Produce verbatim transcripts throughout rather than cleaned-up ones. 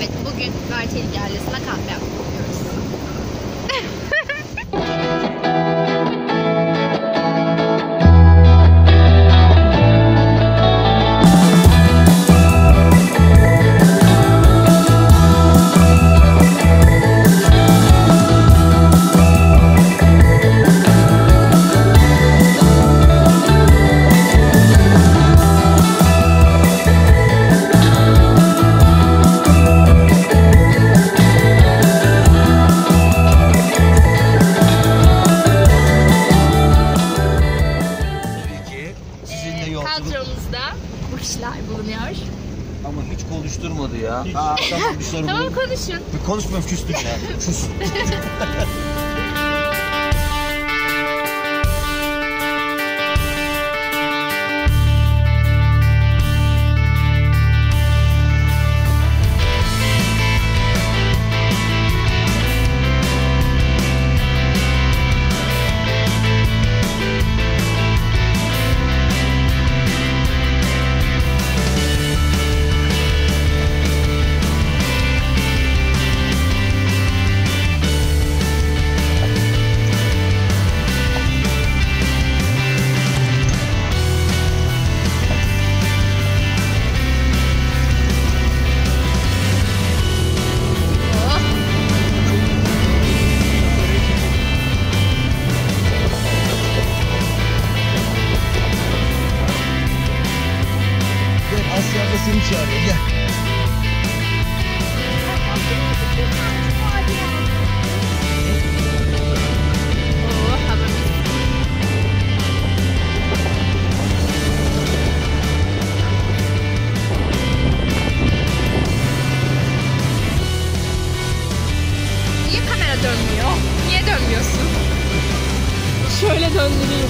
Evet, bugün Bertelik Yerlisi'ne kahve yapıyoruz. Kadromuzda bu kişiler bulunuyor. Ama hiç konuşturmadı ya. Aa, tamam bir sorun Tamam yok. konuşun. Bir konuşmuyorum, küstüm ya. Sus. Asya'da seni çağırıyor, gel. Oo, hava mis. Niye kamera dönmüyor? Niye dönmüyorsun? Şöyle döndüreyim.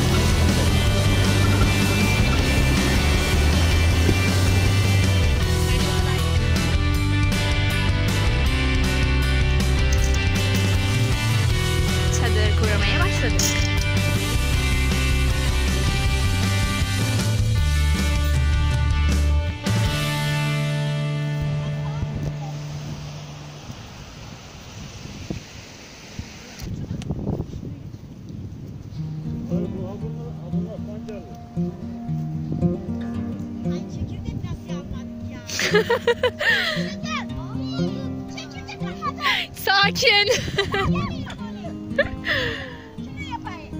Çadır kurmaya başladık. Ay çekirdek nasıl yapmadık ya? Çekirdek. Çekirdek hadi. Sakin. Şunu yapayım.